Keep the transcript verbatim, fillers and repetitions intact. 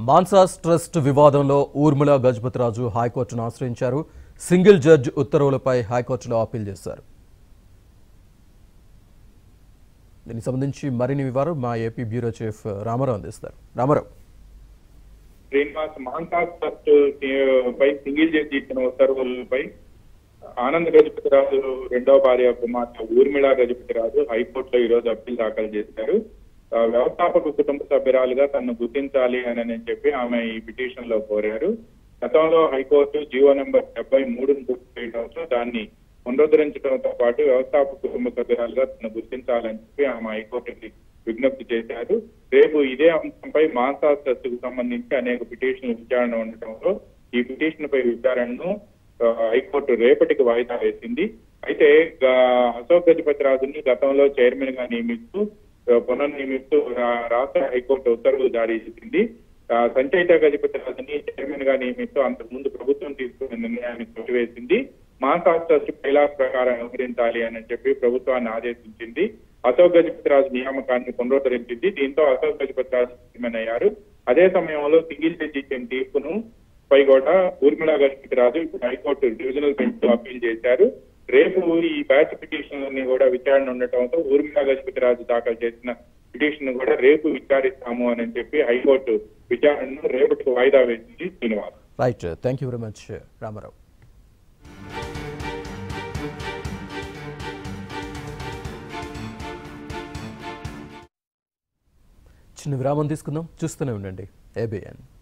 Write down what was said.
Mansas trust వివాదంలో ఊర్మిళ గజపతిరాజు హైకోర్టును ఆశ్రయించారు. సింగిల్ జడ్జ్ ఉత్తర్వులపై హైకోర్టులో అప్పీల్ చేశారు. దీనికి సంబంధించి మరిన్ని వివరాలు మా ఏపీ బ్యూరో చీఫ్ రామారావు అందిస్తారు. రామారావు. శ్రీనివాస్ మాన్సాస్ ట్రస్ట్ పై సింగిల్ జడ్జి ఇచ్చిన ఉత్తర్వులపై ఆనంద్ గజపతిరాజు రెండో భార్య కుమార్తె ఊర్మిళ గజపతిరాజు హైకోర్టులో ఈ రోజు అప్పీల్ దాఖలు చేశారు. వ్యవస్థాపక కుటుంబ సభ్యురాలుగా తనను గుర్తించాలి అని చెప్పి ఆమె ఈ పిటిషన్ లో కోరారు. గతంలో హైకోర్టు జీవో నెంబర్ డెబ్బై మూడును గుర్తు చేయడంతో దాన్ని పునరుద్ధరించడంతో పాటు వ్యవస్థాపక కుటుంబ సభ్యురాలుగా తనను గుర్తించాలని చెప్పి ఆమె హైకోర్టుకి విజ్ఞప్తి చేశారు. రేపు ఇదే అంశంపై మాన్సాస్ ట్రస్ట్ కు సంబంధించి అనేక పిటిషన్లు విచారణ ఉండటంతో ఈ పిటిషన్ పై విచారణను హైకోర్టు రేపటికి వాయిదా వేసింది. అయితే అశోక్ గజపతిరాజుని గతంలో చైర్మన్ గా నియమిస్తూ పునర్నియమిస్తూ రాష్ట్ర హైకోర్టు ఉత్తర్వులు జారీ చేసింది. సంచయిత గజపతిరాజుని చైర్మన్ గా నియమిస్తూ అంతకు ముందు ప్రభుత్వం తీసుకున్న నిర్ణయాన్ని కొట్టివేసింది. మాన్సాస్ ట్రస్ట్ కైలాస్ ప్రకారం వ్యవహరించాలి అని చెప్పి ప్రభుత్వాన్ని ఆదేశించింది. అశోక్ గజపతిరాజు నియామకాన్ని పునరుద్ధరించింది. దీంతో అశోక్ గజపతిరాజు చైర్మన్ అయ్యారు. అదే సమయంలో సింగిల్ జడ్జి ఇచ్చిన తీర్పును పై కూడా ఊర్మిళ గజపతిరాజు ఇప్పుడు హైకోర్టు డివిజనల్ బెంచ్ లో అప్పీల్ చేశారు. రేపు ఈ బ్యాచ్ పిటిషన్లన్నీ కూడా విచారణ ఉండటంతో ఊర్మిళ గజపతిరాజు దాఖలు చేసిన పిటిషన్ కూడా రేపు విచారిస్తాము అని చెప్పి హైకోర్టు విచారణను రేపటికి వాయిదా వేసింది. Srinivas. Right, thank you very much Ramarao. చిన్న విరామం తీసుకుందాం, చూస్తూనే ఉండండి ఏబిఎన్.